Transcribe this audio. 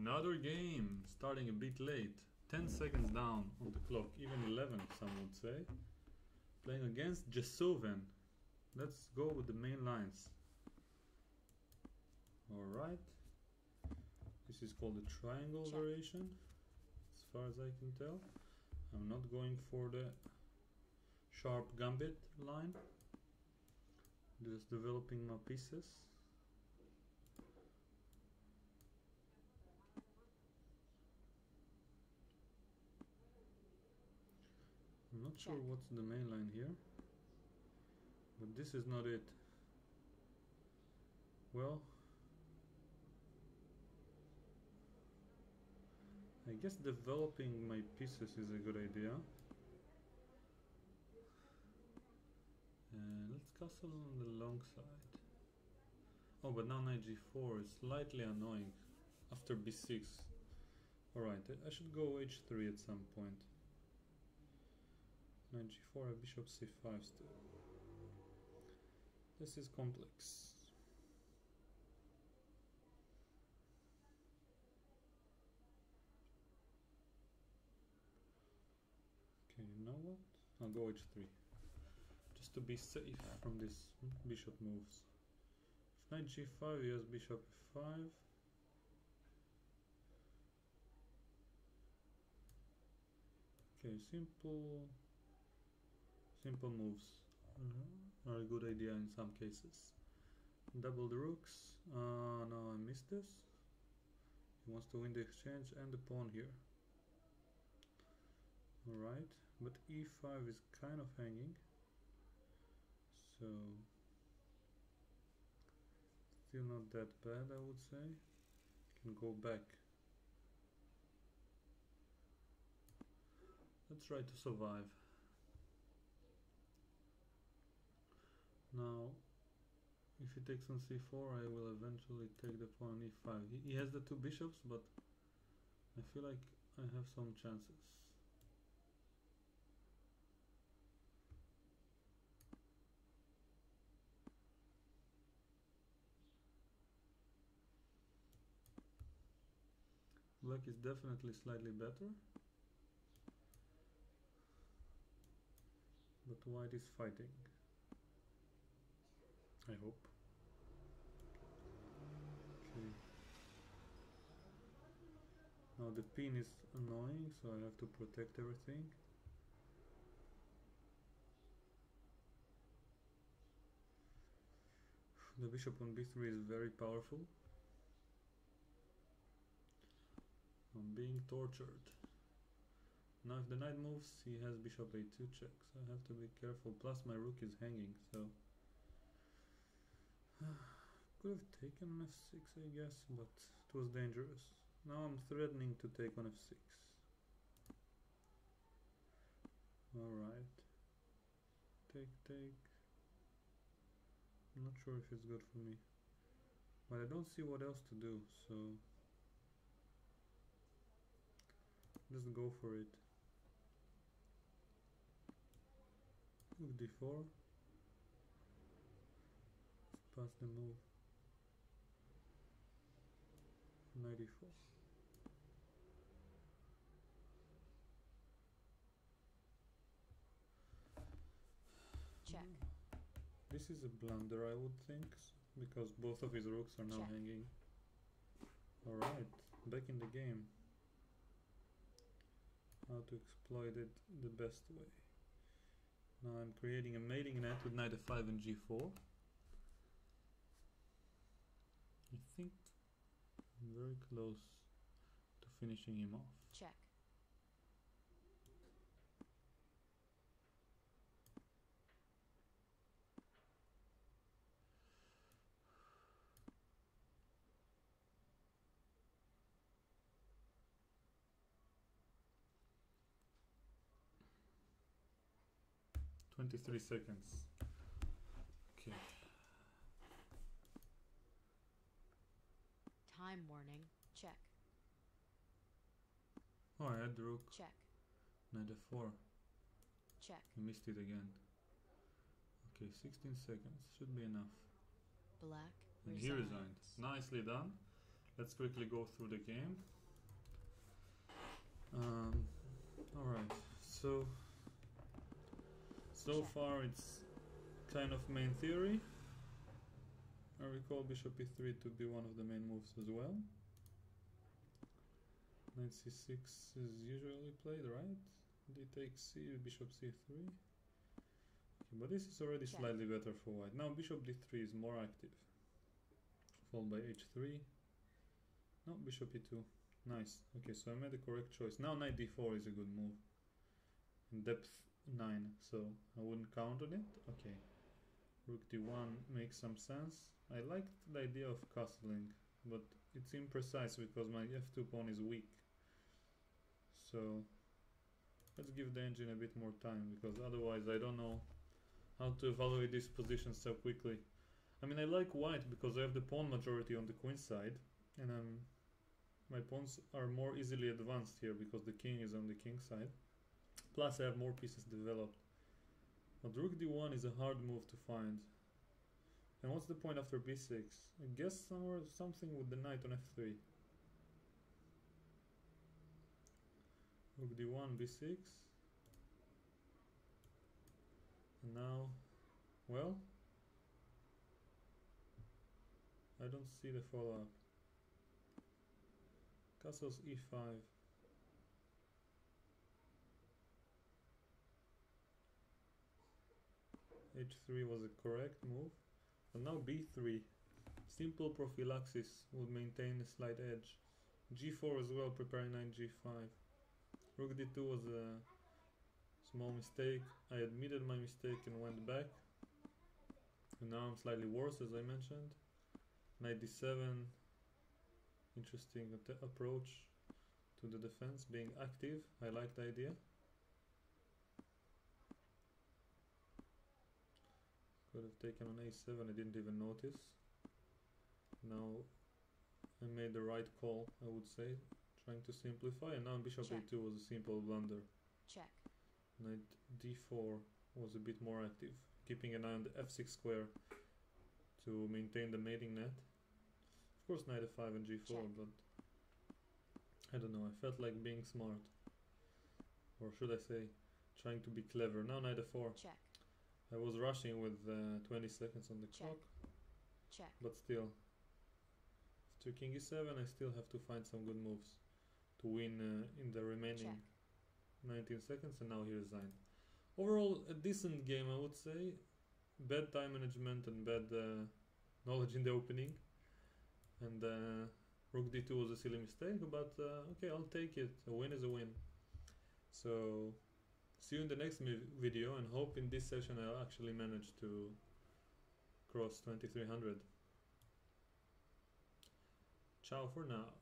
Another game, starting a bit late. 10 seconds down on the clock, even 11 some would say. Playing against Jesoven. Let's go with the main lines. Alright. This is called the triangle variation, as far as I can tell. I'm not going for the sharp gambit line. Just developing my pieces. I'm not sure what's the main line here, but this is not it. Well, I guess developing my pieces is a good idea. And let's castle on the long side. Oh, but now knight g4 is slightly annoying after b6. Alright, I should go h3 at some point. Knight g4, bishop c5 still. This is complex. Okay, you know what? I'll go h3. Just to be safe from these bishop moves. If knight g5, he has bishop f5. Okay, simple moves are a good idea in some cases. Double the rooks. No, I missed this. He wants to win the exchange and the pawn here. Alright, but e5 is kind of hanging. So, still not that bad, I would say. Can go back. Let's try to survive. Now, if he takes on c4, I will eventually take the pawn on e5. He has the two bishops, but I feel like I have some chances. Black is definitely slightly better, but white is fighting. I hope. Okay. Now the pin is annoying, so I have to protect everything. The bishop on b3 is very powerful. I'm being tortured. Now if the knight moves, he has bishop a2 check, so I have to be careful. Plus my rook is hanging, so could have taken on f6, I guess, but it was dangerous. Now I'm threatening to take on f6. Alright. Take. I'm not sure if it's good for me, but I don't see what else to do, so just go for it. Rook d4. Pass the move. Knight e4. Check. This is a blunder, I would think, because both of his rooks are now hanging. Alright, back in the game. How to exploit it the best way. Now I'm creating a mating net with knight f5 and g4. I think I'm very close to finishing him off. Check. "23 seconds. Okay. Time warning. Check. Oh, I had the rook. Check. Knight f4. Check. I missed it again. Okay, 16 seconds. Should be enough. Black And he resigned. Nicely done. Let's quickly go through the game. Alright, so Check. far it's kind of main theory. I recall bishop e3 to be one of the main moves as well. Knight c6 is usually played, right? D takes c, bishop c3. Okay, but this is already Check. slightly better for white. Now bishop d3 is more active. Followed by h3. No, bishop e2. Nice. Okay, so I made the correct choice. Now knight d4 is a good move. In depth 9, so I wouldn't count on it. Okay. Rook d1 makes some sense. I liked the idea of castling, but it's imprecise because my f2 pawn is weak. So let's give the engine a bit more time, because otherwise I don't know how to evaluate this position so quickly. I mean, I like white because I have the pawn majority on the queen side, and my pawns are more easily advanced here because the king is on the king side. Plus I have more pieces developed. But rook d1 is a hard move to find. And what's the point after b6? I guess something with the knight on f3. Rook d1, b6. And now, well, I don't see the follow-up. Castles e5. h3 was a correct move. And now b3. Simple prophylaxis would maintain a slight edge. g4 as well, preparing knight g5. Rook d2 was a small mistake. I admitted my mistake and went back. And now I'm slightly worse, as I mentioned. Knight d7. Interesting approach to the defense, being active. I like the idea. Could have taken on a7, I didn't even notice. Now I made the right call, I would say, trying to simplify, and now bishop Check. a2 was a simple blunder. Check. Knight d4 was a bit more active, keeping an eye on the f6 square to maintain the mating net. Of course knight f5 and g4, Check. but I don't know, I felt like being smart. Or should I say, trying to be clever. Now knight f4. Check. I was rushing with 20 seconds on the Check. clock, Check. but still. After king e7 I still have to find some good moves to win in the remaining Check. 19 seconds, and now he resigned. Overall, a decent game, I would say. Bad time management and bad knowledge in the opening. And rook d2 was a silly mistake, but okay, I'll take it. A win is a win. So, see you in the next video, and hope in this session I'll actually manage to cross 2300. Ciao for now.